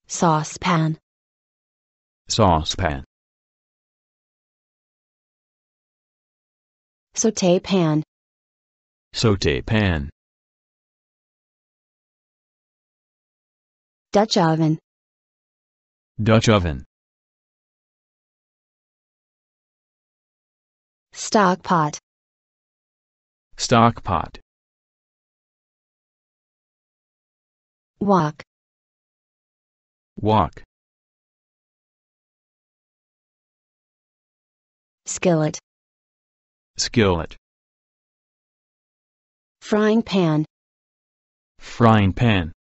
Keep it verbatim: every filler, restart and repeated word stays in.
Saucepan. Saucepan. Sauté pan. Sauté pan. Dutch oven. Dutch oven. Stock pot. Stock pot. Wok. Wok. Skillet. Skillet. Frying pan. Frying pan.